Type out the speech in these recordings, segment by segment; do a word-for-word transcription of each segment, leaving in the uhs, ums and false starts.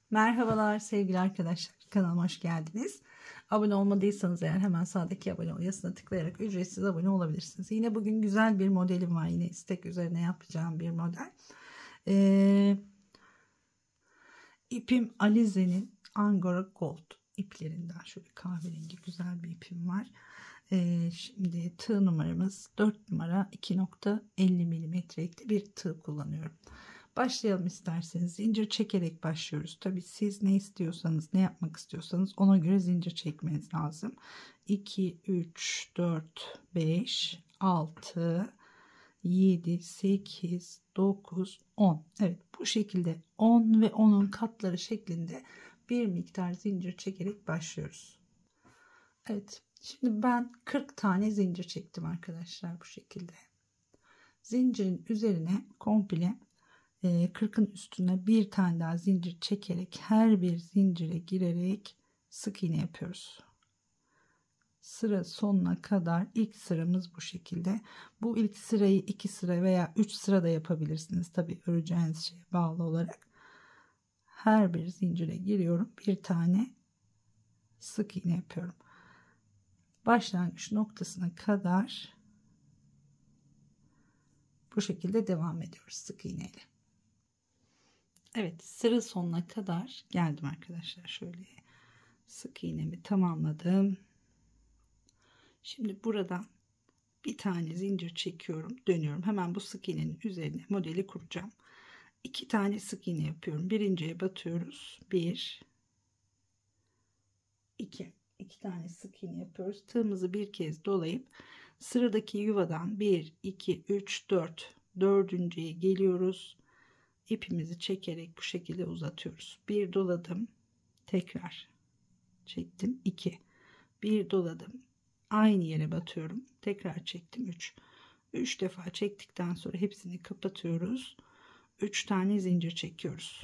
Merhabalar sevgili arkadaşlar, kanalıma hoş geldiniz. Abone olmadıysanız eğer hemen sağdaki abone ol yazısına tıklayarak ücretsiz abone olabilirsiniz. Yine bugün güzel bir modelim var, yine istek üzerine yapacağım bir model. Ee, ipim Alize'nin Angora Gold iplerinden, şöyle kahverengi güzel bir ipim var. Ee, şimdi tığ numaramız dört numara iki nokta elli milimetrelikte bir tığ kullanıyorum. Başlayalım isterseniz. Zincir çekerek başlıyoruz. Tabi siz ne istiyorsanız, ne yapmak istiyorsanız ona göre zincir çekmeniz lazım. iki, üç, dört, beş, altı, yedi, sekiz, dokuz, on. Evet, bu şekilde on ve onun katları şeklinde bir miktar zincir çekerek başlıyoruz. Evet, şimdi ben kırk tane zincir çektim arkadaşlar, bu şekilde. Zincirin üzerine komple kırkın üstüne bir tane daha zincir çekerek her bir zincire girerek sık iğne yapıyoruz. Sıra sonuna kadar ilk sıramız bu şekilde. Bu ilk sırayı iki sıra veya üç sıra da yapabilirsiniz. Tabi öreceğiniz şeye bağlı olarak. Her bir zincire giriyorum. Bir tane sık iğne yapıyorum. Başlangıç noktasına kadar bu şekilde devam ediyoruz sık iğneyle. Evet, sıra sonuna kadar geldim arkadaşlar. Şöyle sık iğnemi tamamladım. Şimdi buradan bir tane zincir çekiyorum, dönüyorum. Hemen bu sık iğnenin üzerine modeli kuracağım. İki tane sık iğne yapıyorum. Birinciye batıyoruz. Bir, iki. İki tane sık iğne yapıyoruz. Tığımızı bir kez dolayıp sıradaki yuvadan bir, iki, üç, dört. Dördüncüye geliyoruz. İpimizi çekerek bu şekilde uzatıyoruz. Bir doladım, tekrar çektim, iki. Bir doladım, aynı yere batıyorum, tekrar çektim, üç. üç defa çektikten sonra hepsini kapatıyoruz. üç tane zincir çekiyoruz.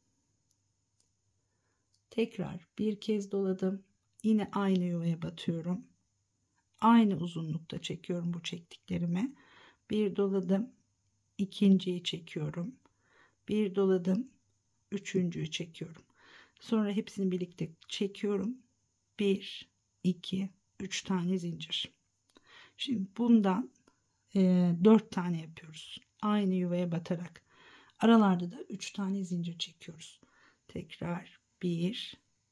Tekrar bir kez doladım, yine aynı yuvaya batıyorum. Aynı uzunlukta çekiyorum bu çektiklerimi. Bir doladım, ikinciyi çekiyorum. Bir doladım, üçüncüyü çekiyorum. Sonra hepsini birlikte çekiyorum. bir, iki, üç tane zincir. Şimdi bundan e, dört tane yapıyoruz. Aynı yuvaya batarak. Aralarda da üç tane zincir çekiyoruz. Tekrar bir,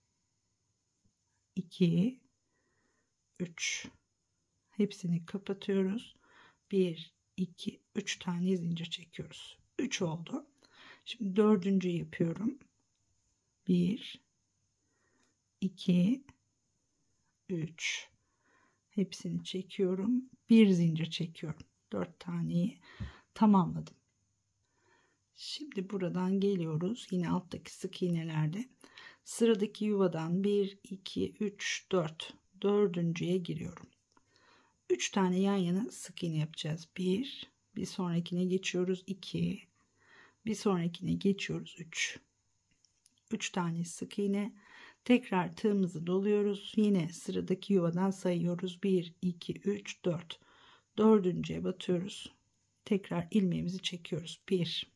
iki, üç. Hepsini kapatıyoruz. bir, iki, üç tane zincir çekiyoruz. üç oldu. Şimdi dördüncü yapıyorum. bir, iki, üç. Hepsini çekiyorum. Bir zincir çekiyorum. dört taneyi tamamladım. Şimdi buradan geliyoruz. Yine alttaki sık iğnelerde sıradaki yuvadan bir, iki, üç, dört. Dördüncüye giriyorum. üç tane yan yana sık iğne yapacağız. bir, bir sonrakine geçiyoruz. iki, bir sonrakine geçiyoruz. üç. üç tane sık iğne. Tekrar tığımızı doluyoruz. Yine sıradaki yuvadan sayıyoruz. bir, iki, üç, dört. Dördüncüye batıyoruz. Tekrar ilmeğimizi çekiyoruz. bir,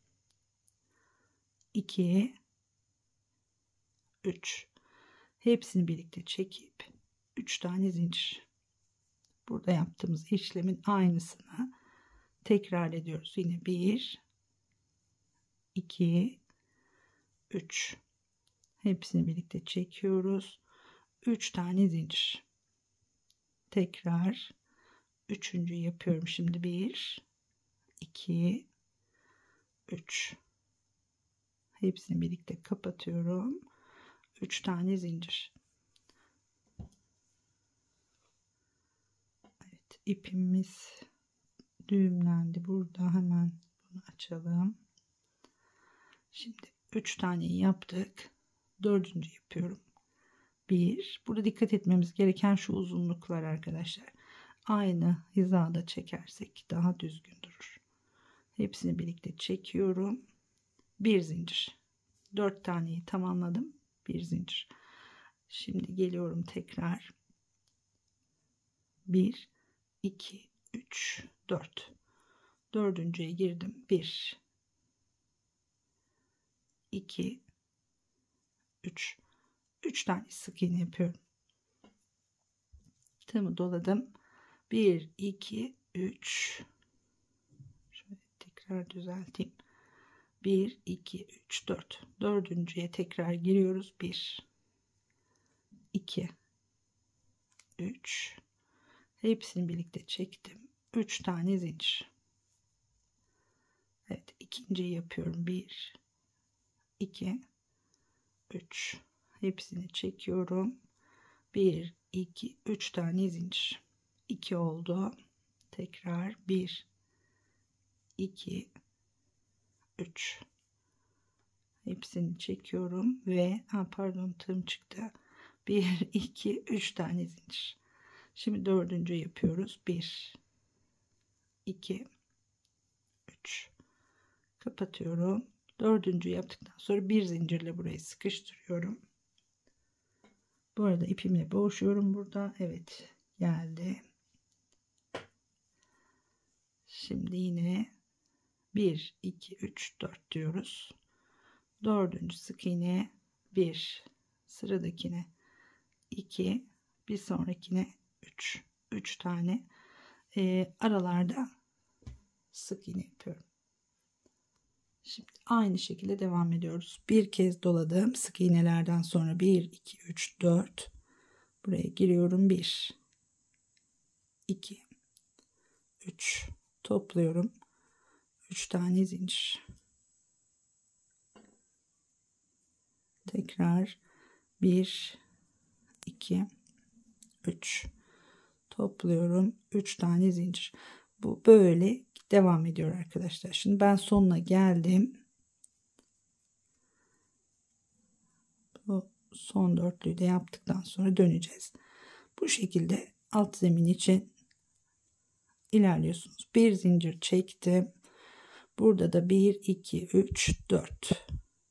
iki, üç. Hepsini birlikte çekip üç tane zincir. Burada yaptığımız işlemin aynısını tekrar ediyoruz. Yine bir, iki, üç. Hepsini birlikte çekiyoruz. üç tane zincir. Tekrar üçüncü yapıyorum. Şimdi bir, iki, üç. Hepsini birlikte kapatıyorum. üç tane zincir. Evet, ipimiz düğümlendi. Burada hemen bunu açalım. Şimdi üç tane yaptık. dördüncü yapıyorum. bir. Burada dikkat etmemiz gereken şu uzunluklar arkadaşlar. Aynı hizada çekersek daha düzgün durur. Hepsini birlikte çekiyorum. Bir zincir. dört taneyi tamamladım. Bir zincir. Şimdi geliyorum tekrar. bir, iki, üç, dört. Dördüncüye girdim. bir, iki, üç. üç tane sık iğne yapıyorum. Tığımı doladım. bir, iki, üç. Şöyle tekrar düzelteyim. bir, iki, üç, dört. Dördüncüye tekrar giriyoruz. bir, iki, üç. Hepsini birlikte çektim. üç tane zincir. Evet, ikinciyi yapıyorum. bir, iki, üç. Hepsini çekiyorum. bir, iki, üç tane zincir. iki oldu. Tekrar bir, iki, üç. Hepsini çekiyorum ve ha, pardon tığım çıktı. bir, iki, üç tane zincir. Şimdi dördüncü yapıyoruz. bir, iki, üç. Kapatıyorum. Dördüncü yaptıktan sonra bir zincirle burayı sıkıştırıyorum. Bu arada ipimle boğuşuyorum burada. Evet, geldi. Şimdi yine bir, iki, üç, dört diyoruz. Dördüncü sık iğne bir, sıradakine iki, bir sonrakine üç. üç tane e, aralarda sık iğne yapıyorum. Şimdi aynı şekilde devam ediyoruz. Bir kez doladım. Sık iğnelerden sonra bir, iki, üç, dört. Buraya giriyorum. bir, iki, üç. Topluyorum. üç tane zincir. Tekrar bir, iki, üç. Topluyorum. üç tane zincir. Bu böyle devam ediyor arkadaşlar. Şimdi ben sonuna geldim. Bu son dörtlüyü de yaptıktan sonra döneceğiz. Bu şekilde alt zemin için ilerliyorsunuz. Bir zincir çektim. Burada da bir, iki, üç, dört.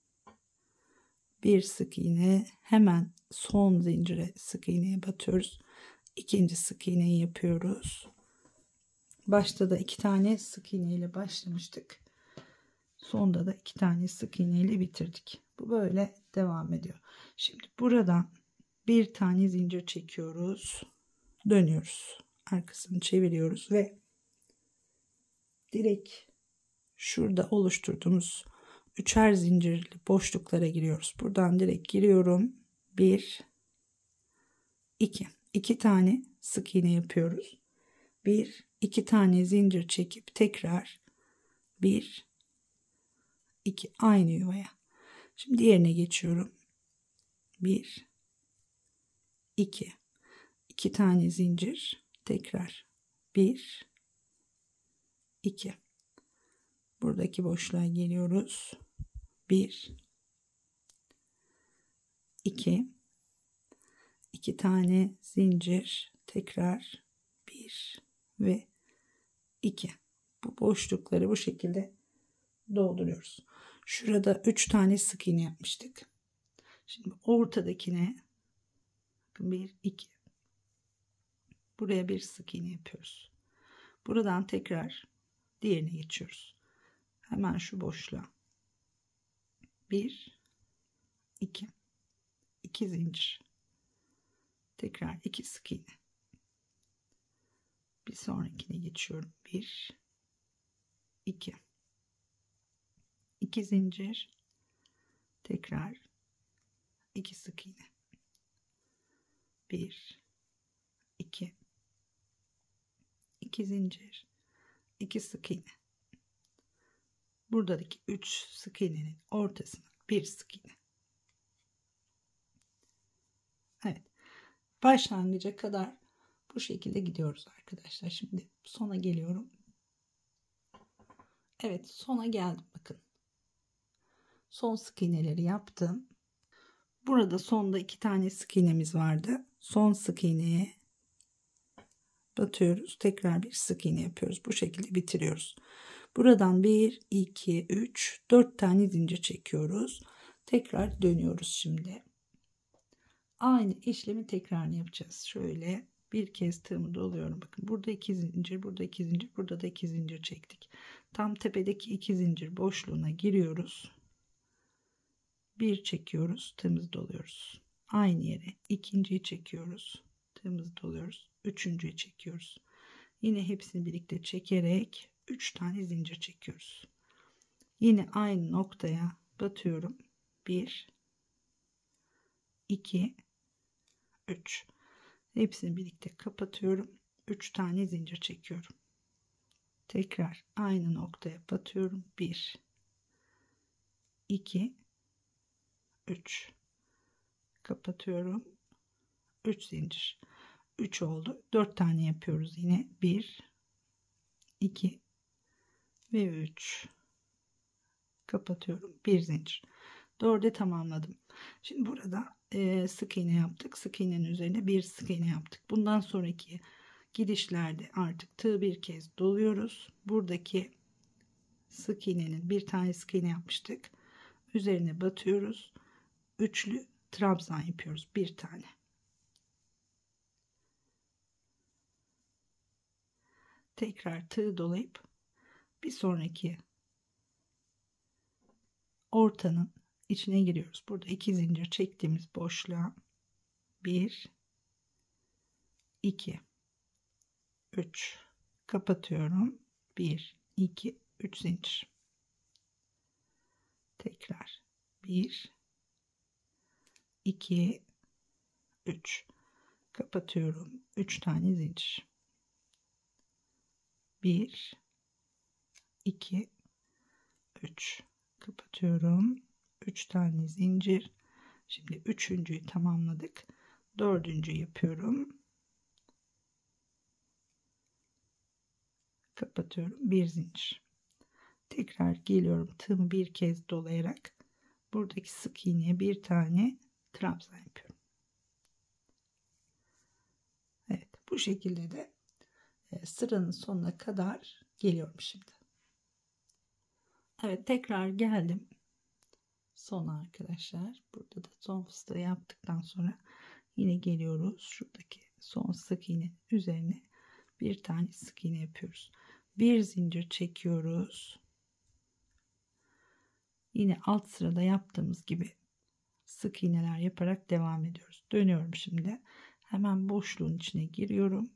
Bir sık iğne, hemen son zincire sık iğneye batıyoruz. İkinci sık iğneyi yapıyoruz. Başta da iki tane sık iğne ile başlamıştık. Sonda da iki tane sık iğne ile bitirdik. Bu böyle devam ediyor. Şimdi buradan bir tane zincir çekiyoruz. Dönüyoruz. Arkasını çeviriyoruz ve direkt şurada oluşturduğumuz üçer zincirli boşluklara giriyoruz. Buradan direkt giriyorum. bir, iki. iki tane sık iğne yapıyoruz. bir, iki tane zincir çekip tekrar bir, iki aynı yuvaya. Şimdi diğerine geçiyorum. bir, iki. iki tane zincir. Tekrar bir, iki. Buradaki boşluğa geliyoruz. bir, iki. iki tane zincir. Tekrar bir ve iki. Bu boşlukları bu şekilde dolduruyoruz. Şurada üç tane sık iğne yapmıştık. Şimdi ortadakine bir, iki. Buraya bir sık iğne yapıyoruz. Buradan tekrar diğerine geçiyoruz. Hemen şu boşluğa. bir, iki. iki zincir. Tekrar iki sık iğne. Bir sonrakine geçiyorum. bir, iki. iki zincir. Tekrar iki sık iğne. bir, iki. iki zincir. iki sık iğne. Buradaki üç sık iğnenin ortasına bir sık iğne. Evet. Başlangıca kadar bu şekilde gidiyoruz arkadaşlar. Şimdi sona geliyorum. Evet, sona geldim bakın. Son sık iğneleri yaptım. Burada sonda iki tane sık iğnemiz vardı. Son sık iğneye batıyoruz. Tekrar bir sık iğne yapıyoruz. Bu şekilde bitiriyoruz. Buradan bir, iki, üç, dört tane zincir çekiyoruz. Tekrar dönüyoruz şimdi. Aynı işlemi tekrar yapacağız. Şöyle bir kez tığımı doluyorum. Bakın burada iki zincir, burada iki zincir, burada da iki zincir çektik. Tam tepedeki iki zincir boşluğuna giriyoruz. bir çekiyoruz, tığımızı doluyoruz. Aynı yere ikinciyi çekiyoruz, tığımızı doluyoruz. Üçüncüyü çekiyoruz. Yine hepsini birlikte çekerek üç tane zincir çekiyoruz. Yine aynı noktaya batıyorum. bir iki üç. Hepsini birlikte kapatıyorum. üç tane zincir çekiyorum. Tekrar aynı noktaya batıyorum. bir iki üç. Kapatıyorum. üç zincir. üç oldu. dört tane yapıyoruz yine. bir iki ve üç. Kapatıyorum. bir zincir. dörde tamamladım. Şimdi burada e, sık iğne yaptık. Sık iğnenin üzerine bir sık iğne yaptık. Bundan sonraki gidişlerde artık tığ bir kez doluyoruz. Buradaki sık iğnenin bir tane sık iğne yapmıştık. Üzerine batıyoruz. Üçlü trabzan yapıyoruz. Bir tane. Tekrar tığ dolayıp bir sonraki ortanın içine giriyoruz. Burada iki zincir çektiğimiz boşluğa bir iki üç kapatıyorum. bir iki üç zincir. Tekrar bir iki üç kapatıyorum. üç tane zincir. bir iki üç kapatıyorum. üç tane zincir. Şimdi üçüncüyü tamamladık. Dördüncü yapıyorum. Kapatıyorum. Bir zincir. Tekrar geliyorum. Tığımı bir kez dolayarak buradaki sık iğneye bir tane trabzan yapıyorum. Evet, bu şekilde de sıranın sonuna kadar geliyorum şimdi. Evet, tekrar geldim sona arkadaşlar. Burada da son fıstığı yaptıktan sonra yine geliyoruz. Şuradaki son sık iğnenin üzerine bir tane sık iğne yapıyoruz. Bir zincir çekiyoruz. Yine alt sırada yaptığımız gibi sık iğneler yaparak devam ediyoruz. Dönüyorum şimdi. Hemen boşluğun içine giriyorum.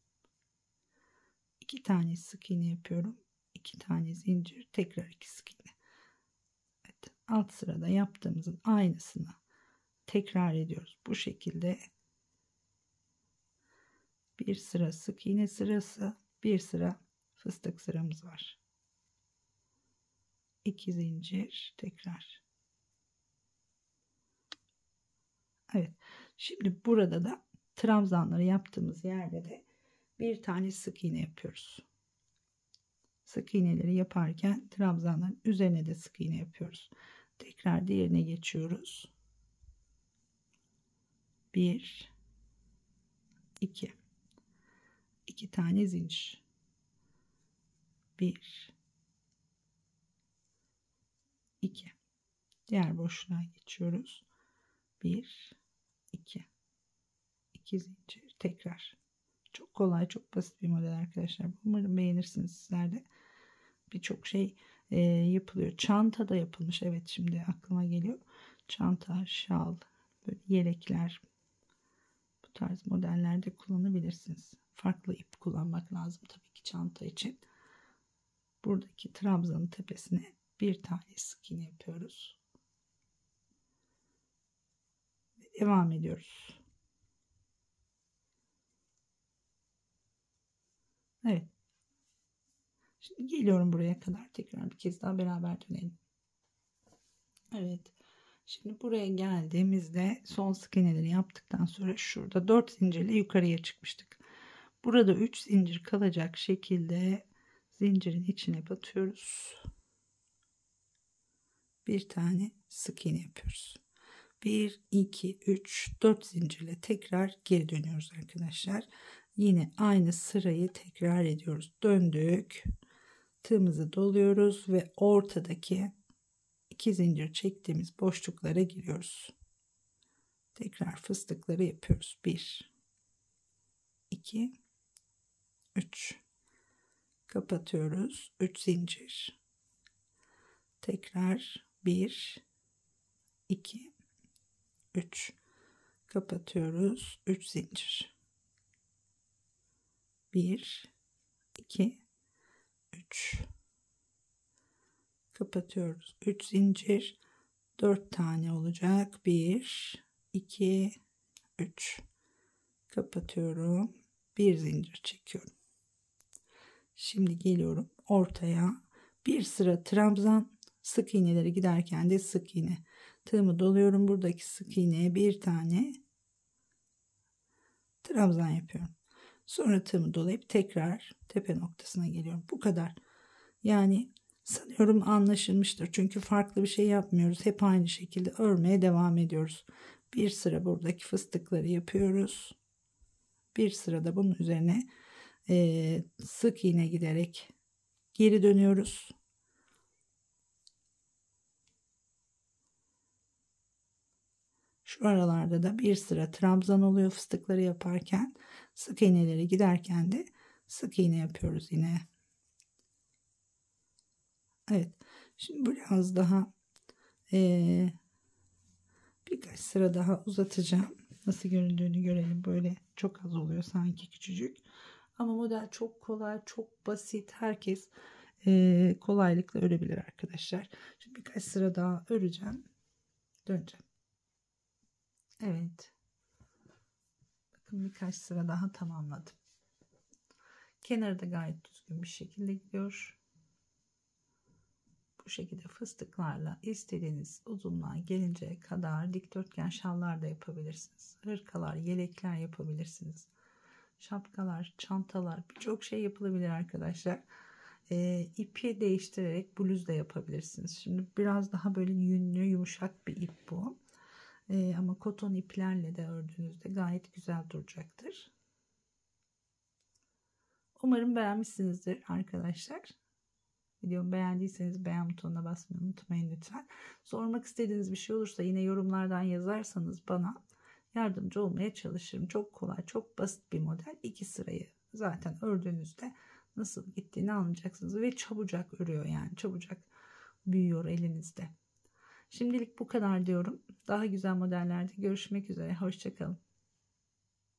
iki tane sık iğne yapıyorum. iki tane zincir, tekrar iki sık iğne. Evet, alt sırada yaptığımızın aynısını tekrar ediyoruz. Bu şekilde bir sıra sık iğne sırası, bir sıra fıstık sıramız var. iki zincir, tekrar. Evet. Şimdi burada da trabzanları yaptığımız yerde de bir tane sık iğne yapıyoruz. Sık iğneleri yaparken trabzanların üzerine de sık iğne yapıyoruz. Tekrar diğerine geçiyoruz. bir iki iki tane zincir. bir iki. Diğer boşluğa geçiyoruz. bir iki iki zincir, tekrar. Çok kolay, çok basit bir model arkadaşlar. Umarım beğenirsiniz sizler de. Birçok şey e, yapılıyor. Çanta da yapılmış. Evet, şimdi aklıma geliyor. Çanta, şal, böyle yelekler, bu tarz modellerde kullanabilirsiniz. Farklı ip kullanmak lazım tabii ki çanta için. Buradaki trabzanın tepesine bir tane sık iğne yapıyoruz. Devam ediyoruz. Evet. Şimdi geliyorum buraya kadar, tekrar bir kez daha beraber dönelim. Evet. Şimdi buraya geldiğimizde son sık iğneleri yaptıktan sonra şurada dört zincirle yukarıya çıkmıştık. Burada üç zincir kalacak şekilde zincirin içine batıyoruz. Bir tane sık iğne yapıyoruz. bir iki üç dört zincirle tekrar geri dönüyoruz arkadaşlar. Yine aynı sırayı tekrar ediyoruz. Döndük. Tığımızı doluyoruz ve ortadaki iki zincir çektiğimiz boşluklara giriyoruz. Tekrar fıstıkları yapıyoruz. bir iki üç kapatıyoruz. üç zincir. Tekrar bir iki, üç. Kapatıyoruz. üç zincir. bir, iki, üç. Kapatıyoruz. üç zincir. dört tane olacak. bir, iki, üç. Kapatıyorum. bir zincir çekiyorum. Şimdi geliyorum ortaya. Bir sıra trabzan, sık iğneleri giderken de sık iğne. Tığımı doluyorum. Buradaki sık iğneye bir tane trabzan yapıyorum. Sonra tığımı dolayıp tekrar tepe noktasına geliyorum. Bu kadar. Yani sanıyorum anlaşılmıştır. Çünkü farklı bir şey yapmıyoruz. Hep aynı şekilde örmeye devam ediyoruz. Bir sıra buradaki fıstıkları yapıyoruz. Bir sırada bunun üzerine e, sık iğne giderek geri dönüyoruz. Şu aralarda da bir sıra trabzan oluyor fıstıkları yaparken. Sık iğneleri giderken de sık iğne yapıyoruz yine. Evet. Şimdi biraz daha e, birkaç sıra daha uzatacağım. Nasıl göründüğünü görelim. Böyle çok az oluyor sanki, küçücük. Ama model çok kolay, çok basit. Herkes e, kolaylıkla örebilir arkadaşlar. Şimdi birkaç sıra daha öreceğim. Döneceğim. Evet. Bakın birkaç sıra daha tamamladım. Kenarı da gayet düzgün bir şekilde gidiyor. Bu şekilde fıstıklarla istediğiniz uzunluğa gelinceye kadar dikdörtgen şallar da yapabilirsiniz. Hırkalar, yelekler yapabilirsiniz. Şapkalar, çantalar, birçok şey yapılabilir arkadaşlar. E, ipi değiştirerek bluz da yapabilirsiniz. Şimdi biraz daha böyle yünlü, yumuşak bir ip bu. E, ama koton iplerle de ördüğünüzde gayet güzel duracaktır. Umarım beğenmişsinizdir arkadaşlar. Videomu beğendiyseniz beğen butonuna basmayı unutmayın lütfen. Sormak istediğiniz bir şey olursa yine yorumlardan yazarsanız bana yardımcı olmaya çalışırım. Çok kolay, çok basit bir model. İki sırayı zaten ördüğünüzde nasıl gittiğini anlayacaksınız. Ve çabucak örüyor, yani çabucak büyüyor elinizde. Şimdilik bu kadar diyorum. Daha güzel modellerde görüşmek üzere. Hoşça kalın.